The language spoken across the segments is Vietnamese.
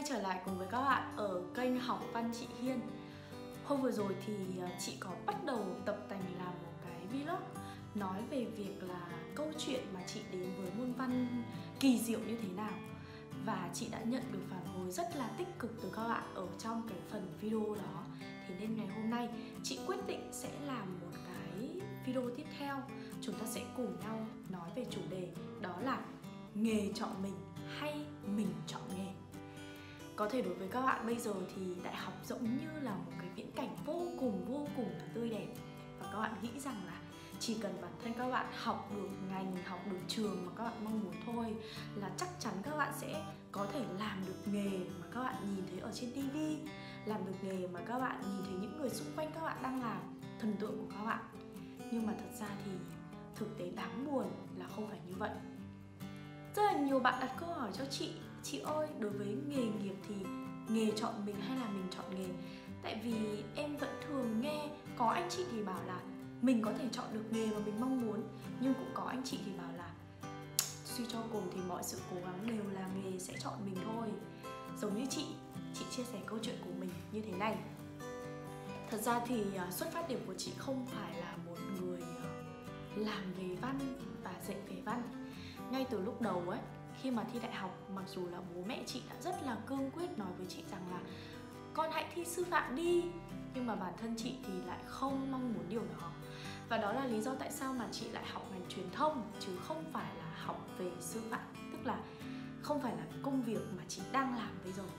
trở lại cùng với các bạn ở kênh Học Văn chị Hiên. Hôm vừa rồi thì chị có bắt đầu tập tành làm một cái vlog nói về việc là câu chuyện mà chị đến với môn văn kỳ diệu như thế nào. Và chị đã nhận được phản hồi rất là tích cực từ các bạn ở trong cái phần video đó. Thế nên ngày hôm nay chị quyết định sẽ làm một cái video tiếp theo. Chúng ta sẽ cùng nhau nói về chủ đề đó là nghề chọn mình hay mình chọn nghề. Có thể đối với các bạn bây giờ thì đại học giống như là một cái viễn cảnh vô cùng là tươi đẹp. Và các bạn nghĩ rằng là chỉ cần bản thân các bạn học được ngành, học được trường mà các bạn mong muốn thôi là chắc chắn các bạn sẽ có thể làm được nghề mà các bạn nhìn thấy ở trên TV, làm được nghề mà các bạn nhìn thấy những người xung quanh các bạn đang làm, thần tượng của các bạn. Nhưng mà thật ra thì thực tế đáng buồn là không phải như vậy. Rất là nhiều bạn đặt câu hỏi cho chị ơi, đối với nghề nghiệp thì nghề chọn mình hay là mình chọn nghề? Tại vì em vẫn thường nghe có anh chị thì bảo là mình có thể chọn được nghề mà mình mong muốn, nhưng cũng có anh chị thì bảo là suy cho cùng thì mọi sự cố gắng đều là nghề sẽ chọn mình thôi. Giống như chị chia sẻ câu chuyện của mình như thế này. Thật ra thì xuất phát điểm của chị không phải là một người làm về văn và dạy về văn. Ngay từ lúc đầu ấy, khi mà thi đại học, mặc dù là bố mẹ chị đã rất là cương quyết nói với chị rằng là con hãy thi sư phạm đi, nhưng mà bản thân chị thì lại không mong muốn điều đó. Và đó là lý do tại sao mà chị lại học ngành truyền thông chứ không phải là học về sư phạm. Tức là không phải là công việc mà chị đang làm bây giờ.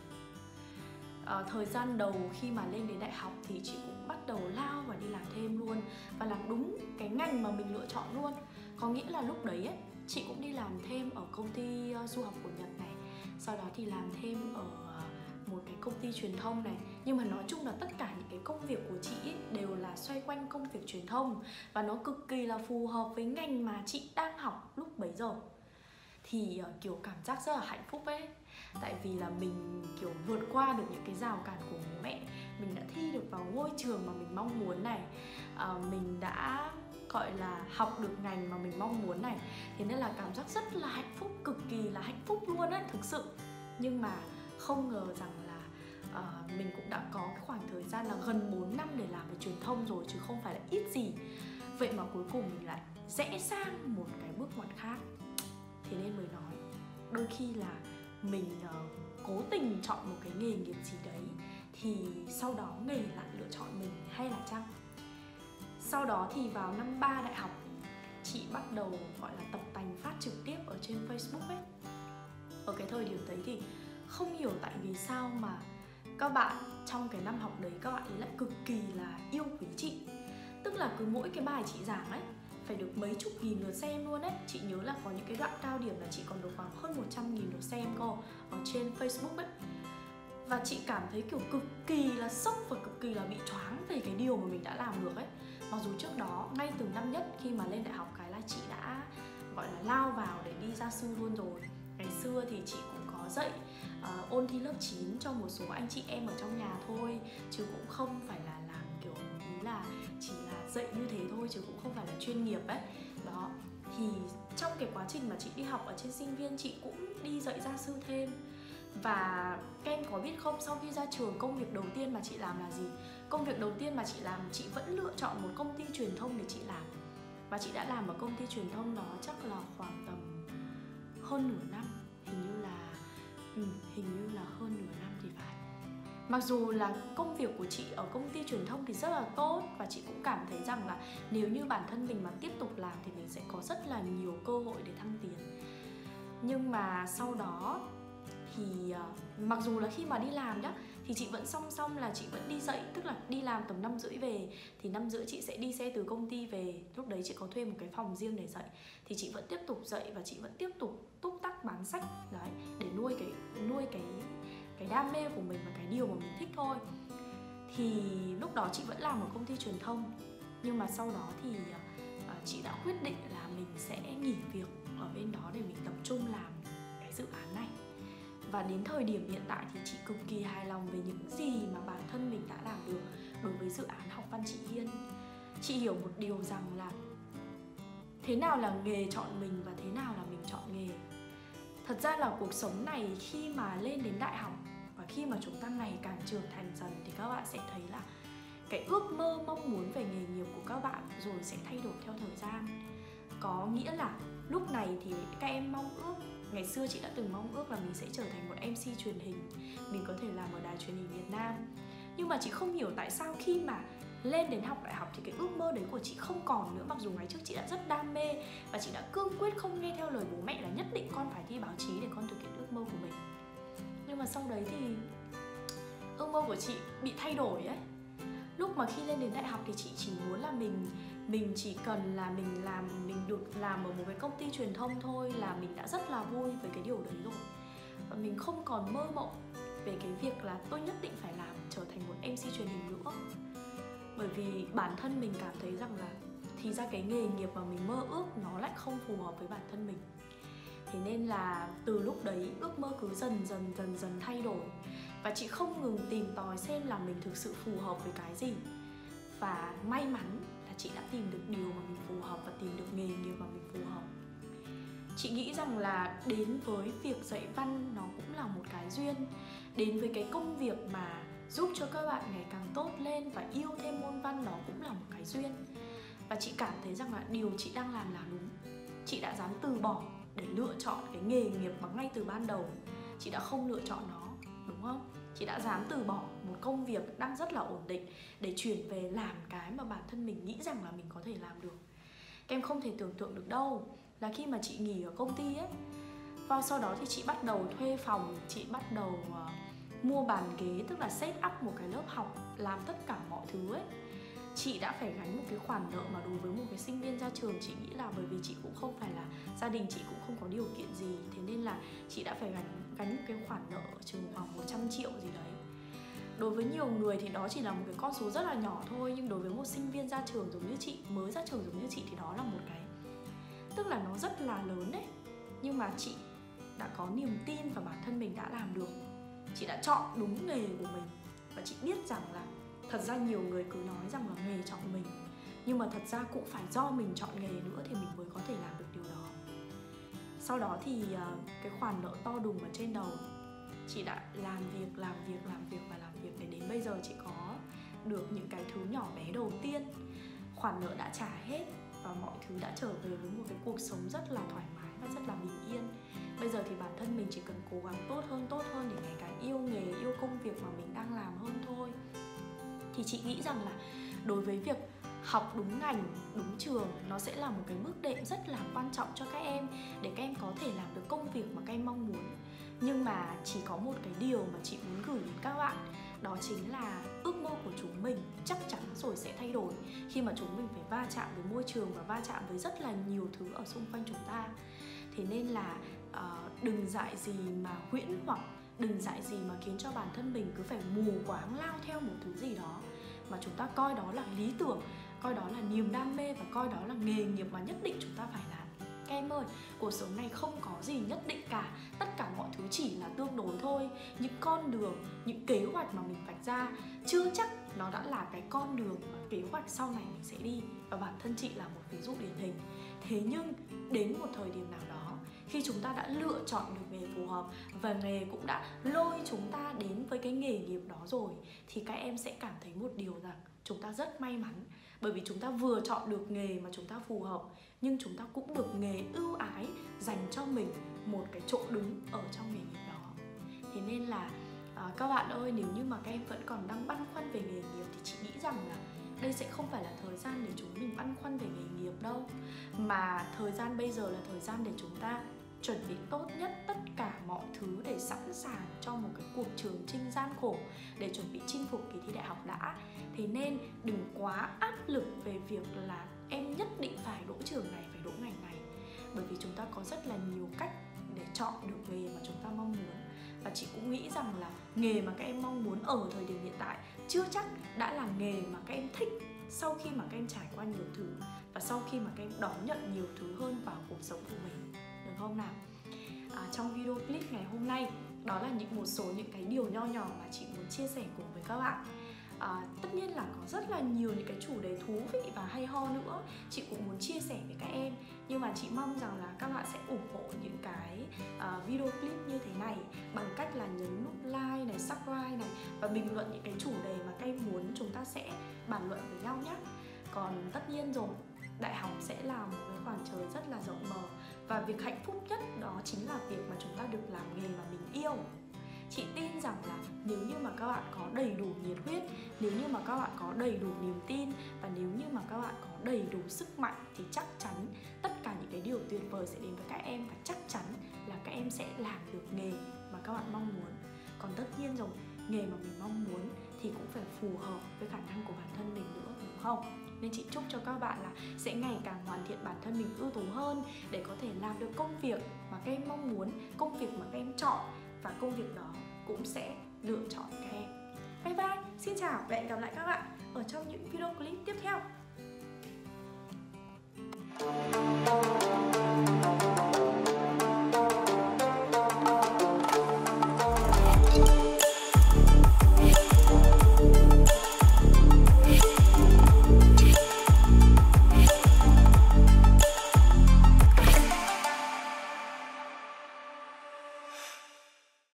Thời gian đầu khi mà lên đến đại học thì chị cũng bắt đầu lao và đi làm thêm luôn, và làm đúng cái ngành mà mình lựa chọn luôn. Có nghĩa là lúc đấy ấy, chị cũng đi làm thêm ở công ty du học của Nhật này, sau đó thì làm thêm ở một cái công ty truyền thông này. Nhưng mà nói chung là tất cả những cái công việc của chị ấy đều là xoay quanh công việc truyền thông, và nó cực kỳ là phù hợp với ngành mà chị đang học lúc bấy giờ. Thì kiểu cảm giác rất là hạnh phúc ấy. Tại vì là mình kiểu vượt qua được những cái rào cản của bố mẹ, mình đã thi được vào ngôi trường mà mình mong muốn này, mình đã gọi là học được ngành mà mình mong muốn này. Thế nên là cảm giác rất là hạnh phúc, cực kỳ là hạnh phúc luôn á, thực sự. Nhưng mà không ngờ rằng là mình cũng đã có cái khoảng thời gian là gần 4 năm để làm về truyền thông rồi, chứ không phải là ít gì. Vậy mà cuối cùng mình lại rẽ sang một cái bước ngoặt khác. Thế nên mới nói đôi khi là mình cố tình chọn một cái nghề nghiệp gì đấy thì sau đó nghề lại lựa chọn mình, hay là chăng? Sau đó thì vào năm 3 đại học, chị bắt đầu gọi là tập tành phát trực tiếp ở trên Facebook ấy. Ở cái thời điểm đấy thì không hiểu tại vì sao mà các bạn trong cái năm học đấy các bạn ấy lại cực kỳ là yêu quý chị. Tức là cứ mỗi cái bài chị giảng ấy phải được mấy chục nghìn lượt xem luôn ấy. Chị nhớ là có những cái đoạn cao điểm là chị còn được khoảng hơn 100.000 lượt xem cơ ở trên Facebook ấy. Và chị cảm thấy kiểu cực kỳ là sốc và cực kỳ là bị choáng về cái điều mà mình đã làm được ấy. Mặc dù trước đó, ngay từ năm nhất khi mà lên đại học cái là chị đã gọi là lao vào để đi gia sư luôn rồi. Ngày xưa thì chị cũng có dạy ôn thi lớp 9 cho một số anh chị em ở trong nhà thôi, chứ cũng không phải là làm kiểu ý là chỉ là dạy như thế thôi, chứ cũng không phải là chuyên nghiệp ấy. Đó, thì trong cái quá trình mà chị đi học ở trên sinh viên, chị cũng đi dạy gia sư thêm. Và các em có biết không, sau khi ra trường, công việc đầu tiên mà chị làm là gì? Công việc đầu tiên mà chị làm, chị vẫn lựa chọn một công ty truyền thông để chị làm. Và chị đã làm ở công ty truyền thông đó chắc là khoảng tầm hơn nửa năm. Hình như là hơn nửa năm thì phải. Mặc dù là công việc của chị ở công ty truyền thông thì rất là tốt, và chị cũng cảm thấy rằng là nếu như bản thân mình mà tiếp tục làm thì mình sẽ có rất là nhiều cơ hội để thăng tiến. Nhưng mà sau đó thì mặc dù là khi mà đi làm nhá, thì chị vẫn song song là chị vẫn đi dạy. Tức là đi làm tầm 5 rưỡi về, thì 5 rưỡi chị sẽ đi xe từ công ty về. Lúc đấy chị có thuê một cái phòng riêng để dạy, thì chị vẫn tiếp tục dạy và chị vẫn tiếp tục túc tắc bán sách đấy, để nuôi cái đam mê của mình và cái điều mà mình thích thôi. Thì lúc đó chị vẫn làm ở công ty truyền thông. Nhưng mà sau đó thì chị đã quyết định là mình sẽ nghỉ việc ở bên đó để mình tập trung làm cái dự án này. Và đến thời điểm hiện tại thì chị cực kỳ hài lòng về những gì mà bản thân mình đã làm được đối với dự án Học Văn chị Hiên. Chị hiểu một điều rằng là thế nào là nghề chọn mình và thế nào là mình chọn nghề. Thật ra là cuộc sống này khi mà lên đến đại học và khi mà chúng ta ngày càng trưởng thành dần thì các bạn sẽ thấy là cái ước mơ mong muốn về nghề nghiệp của các bạn rồi sẽ thay đổi theo thời gian. Có nghĩa là lúc này thì các em mong ước, ngày xưa chị đã từng mong ước là mình sẽ trở thành một MC truyền hình, mình có thể làm ở đài truyền hình Việt Nam. Nhưng mà chị không hiểu tại sao khi mà lên đến học đại học thì cái ước mơ đấy của chị không còn nữa. Mặc dù ngày trước chị đã rất đam mê và chị đã cương quyết không nghe theo lời bố mẹ là nhất định con phải thi báo chí để con thực hiện ước mơ của mình. Nhưng mà sau đấy thì ước mơ của chị bị thay đổi ấy. Lúc mà khi lên đến đại học thì chị chỉ muốn là mình chỉ cần là mình được làm ở một cái công ty truyền thông thôi là mình đã rất là vui với cái điều đấy rồi. Và mình không còn mơ mộng về cái việc là tôi nhất định phải làm trở thành một MC truyền hình nữa. Bởi vì bản thân mình cảm thấy rằng là thì ra cái nghề nghiệp mà mình mơ ước nó lại không phù hợp với bản thân mình. Thế nên là từ lúc đấy ước mơ cứ dần dần thay đổi. Và chị không ngừng tìm tòi xem là mình thực sự phù hợp với cái gì. Và may mắn là chị đã tìm được điều mà mình phù hợp và tìm được nghề nghiệp mà mình phù hợp. Chị nghĩ rằng là đến với việc dạy văn nó cũng là một cái duyên. Đến với cái công việc mà giúp cho các bạn ngày càng tốt lên và yêu thêm môn văn đó cũng là một cái duyên. Và chị cảm thấy rằng là điều chị đang làm là đúng. Chị đã dám từ bỏ để lựa chọn cái nghề nghiệp mà ngay từ ban đầu chị đã không lựa chọn nó, đúng không? Chị đã dám từ bỏ một công việc đang rất là ổn định để chuyển về làm cái mà bản thân mình nghĩ rằng là mình có thể làm được. Các em không thể tưởng tượng được đâu là khi mà chị nghỉ ở công ty ấy, và sau đó thì chị bắt đầu thuê phòng, chị bắt đầu mua bàn ghế, tức là set up một cái lớp học, làm tất cả mọi thứ ấy. Chị đã phải gánh một cái khoản nợ mà đối với một cái sinh viên ra trường chị nghĩ là bởi vì chị cũng không phải là, gia đình chị cũng không có điều kiện gì, thế nên là chị đã phải gánh một cái khoản nợ chừng khoảng 100 triệu gì đấy. Đối với nhiều người thì đó chỉ là một cái con số rất là nhỏ thôi, nhưng đối với một sinh viên ra trường giống như chị, mới ra trường giống như chị thì đó là một cái, tức là nó rất là lớn đấy. Nhưng mà chị đã có niềm tin vào bản thân mình đã làm được. Chị đã chọn đúng nghề của mình. Và chị biết rằng là thật ra nhiều người cứ nói rằng là nghề chọn mình, nhưng mà thật ra cũng phải do mình chọn nghề nữa thì mình mới có thể làm được điều đó. Sau đó thì cái khoản nợ to đùng ở trên đầu, chị đã làm việc để đến bây giờ chị có được những cái thứ nhỏ bé đầu tiên. Khoản nợ đã trả hết và mọi thứ đã trở về với một cái cuộc sống rất là thoải mái và rất là bình yên. Bây giờ thì bản thân mình chỉ cần cố gắng tốt hơn để ngày càng yêu nghề, yêu công việc mà mình đang làm hơn thôi. Thì chị nghĩ rằng là đối với việc học đúng ngành, đúng trường, nó sẽ là một cái bước đệm rất là quan trọng cho các em để các em có thể làm được công việc mà các em mong muốn. Nhưng mà chỉ có một cái điều mà chị muốn gửi đến các bạn, đó chính là ước mơ của chúng mình chắc chắn rồi sẽ thay đổi khi mà chúng mình phải va chạm với môi trường và va chạm với rất là nhiều thứ ở xung quanh chúng ta. Thế nên là đừng dại gì mà huyễn hoặc, đừng dại gì mà khiến cho bản thân mình cứ phải mù quáng lao theo một thứ gì đó, mà chúng ta coi đó là lý tưởng, coi đó là niềm đam mê và coi đó là nghề nghiệp mà nhất định chúng ta phải làm. Các em ơi, cuộc sống này không có gì nhất định cả, tất cả mọi thứ chỉ là tương đối thôi. Những con đường, những kế hoạch mà mình vạch ra chưa chắc nó đã là cái con đường mà kế hoạch sau này mình sẽ đi. Và bản thân chị là một ví dụ điển hình. Thế nhưng đến một thời điểm nào đó, khi chúng ta đã lựa chọn được nghề phù hợp và nghề cũng đã lôi chúng ta đến với cái nghề nghiệp đó rồi, thì các em sẽ cảm thấy một điều rằng chúng ta rất may mắn. Bởi vì chúng ta vừa chọn được nghề mà chúng ta phù hợp, nhưng chúng ta cũng được nghề ưu ái dành cho mình một cái chỗ đứng ở trong nghề nghiệp đó. Thế nên là các bạn ơi, nếu như mà các em vẫn còn đang băn khoăn về nghề nghiệp thì chị nghĩ rằng là đây sẽ không phải là thời gian để chúng mình băn khoăn về nghề nghiệp đâu, mà thời gian bây giờ là thời gian để chúng ta chuẩn bị tốt nhất tất cả mọi thứ để sẵn sàng cho một cái cuộc trường chinh gian khổ, để chuẩn bị chinh phục kỳ thi đại học đã. Thế nên đừng quá áp lực về việc là em nhất định phải đỗ trường này, phải đỗ ngành này. Bởi vì chúng ta có rất là nhiều cách để chọn được nghề mà chúng ta mong muốn. Và chị cũng nghĩ rằng là nghề mà các em mong muốn ở thời điểm hiện tại chưa chắc đã là nghề mà các em thích sau khi mà các em trải qua nhiều thứ và sau khi mà các em đón nhận nhiều thứ hơn vào cuộc sống của mình, được không nào? Trong video clip ngày hôm nay, đó là một số những cái điều nho nhỏ mà chị muốn chia sẻ cùng với các bạn. Tất nhiên là có rất là nhiều những cái chủ đề thú vị và hay ho nữa chị cũng muốn chia sẻ với các em. Nhưng mà chị mong rằng là các bạn sẽ ủng hộ những cái video clip như thế này bằng cách là nhấn nút like này, subscribe này và bình luận những cái chủ đề mà các em muốn chúng ta sẽ bàn luận với nhau nhé. Còn tất nhiên rồi, đại học sẽ là một cái khoảng trời rất là rộng mở, và việc hạnh phúc nhất đó chính là việc mà chúng ta được làm nghề mà mình yêu. Chị tin rằng là nếu như mà các bạn có đầy đủ nhiệt huyết, nếu như mà các bạn có đầy đủ niềm tin, và nếu như mà các bạn có đầy đủ sức mạnh thì chắc chắn tất cả những cái điều tuyệt vời sẽ đến với các em, và chắc chắn là các em sẽ làm được nghề mà các bạn mong muốn. Còn tất nhiên rồi, nghề mà mình mong muốn thì cũng phải phù hợp với khả năng của bản thân mình nữa, đúng không? Nên chị chúc cho các bạn là sẽ ngày càng hoàn thiện bản thân mình ưu tú hơn để có thể làm được công việc mà các em mong muốn, công việc mà các em chọn, và công việc đó cũng sẽ lựa chọn các em. Bye bye, xin chào và hẹn gặp lại các bạn ở trong những video clip tiếp theo.